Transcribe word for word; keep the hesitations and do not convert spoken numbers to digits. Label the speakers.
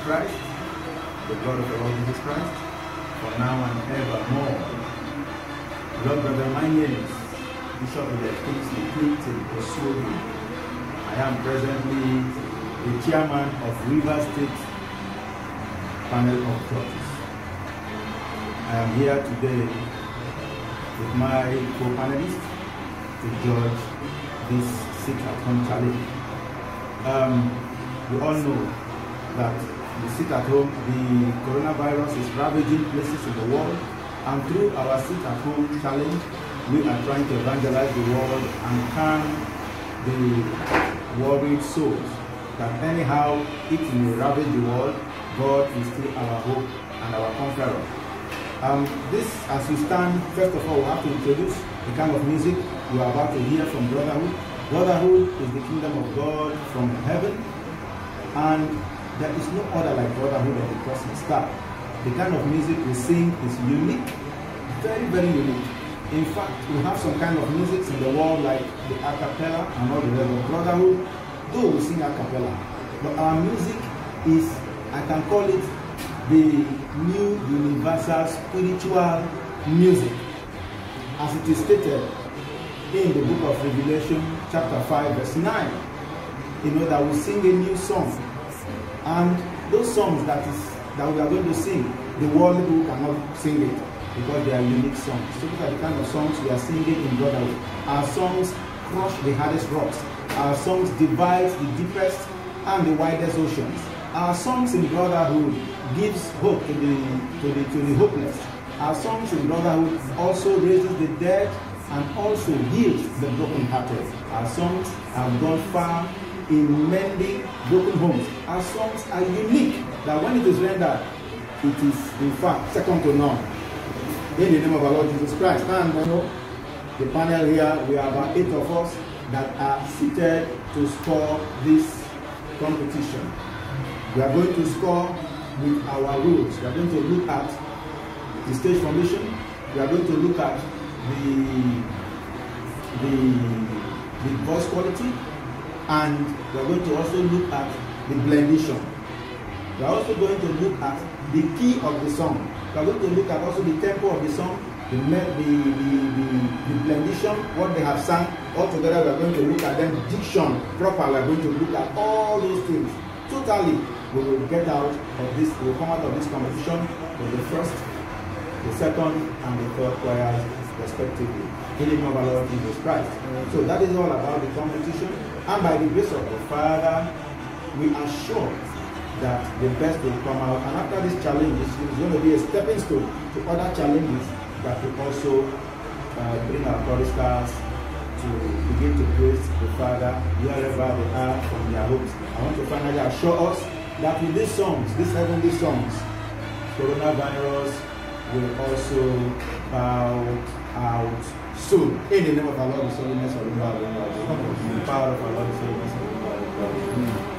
Speaker 1: Christ, the God of the Lord Jesus Christ, for now and evermore. Lord Brother, my name is Bishop Kingsley Clinton Oswobi. I am presently the chairman of River State Panel of Churches. I am here today with my co-panelists to judge this sit-at-home challenge. Um, we all know that the sit-at-home, the coronavirus is ravaging places in the world, and through our sit-at-home challenge, we are trying to evangelize the world and calm the worried souls that anyhow it may ravage the world, God is still our hope and our conqueror. Um, this, as we stand, first of all, we have to introduce the kind of music you are about to hear from Brotherhood. Brotherhood is the kingdom of God from heaven, and there is no other like Brotherhood of the Cosmic Star. The kind of music we sing is unique, very, very unique. In fact, we have some kind of music in the world like the a cappella and all the rest of Brotherhood, though we sing a cappella. But our music is, I can call it, the new universal spiritual music. As it is stated in the book of Revelation, chapter five, verse nine, you know that we sing a new song. And those songs that is that we are going to sing, the world people cannot sing it because they are unique songs. So these are the kind of songs we are singing in Brotherhood. Our songs crush the hardest rocks. Our songs divide the deepest and the widest oceans. Our songs in Brotherhood gives hope to the to the to the hopeless. Our songs in Brotherhood also raises the dead and also heals the brokenhearted. Our songs have gone far in mending broken homes. Our songs are unique, that when it is rendered, it is in fact second to none. In the name of our Lord Jesus Christ. And you know, the panel here, we are about eight of us that are seated to score this competition. We are going to score with our rules. We are going to look at the stage formation. We are going to look at the the, the voice quality, and we are going to also look at the blendation. We are also going to look at the key of the song. We are going to look at also the tempo of the song, the the the, the, the blendation, what they have sung. All together, we are going to look at them diction proper. We are going to look at all those things. Totally, we will get out of this. We will come out of this competition with the first, the second, and the third choirs, respectively. In the name of our Lord Jesus Christ. So that is all about the competition. And by the grace of the Father, we are sure that the best will come out. And after this challenge, it's going to be a stepping stone to other challenges that will also uh, bring our choristers to begin to praise the Father wherever they are from their homes. I want to finally assure us that with these songs, these heavenly songs, coronavirus will also bow out soon. In the name of our Lord, the holiness of the power of our Lord, the power of our Lord, the holiness of the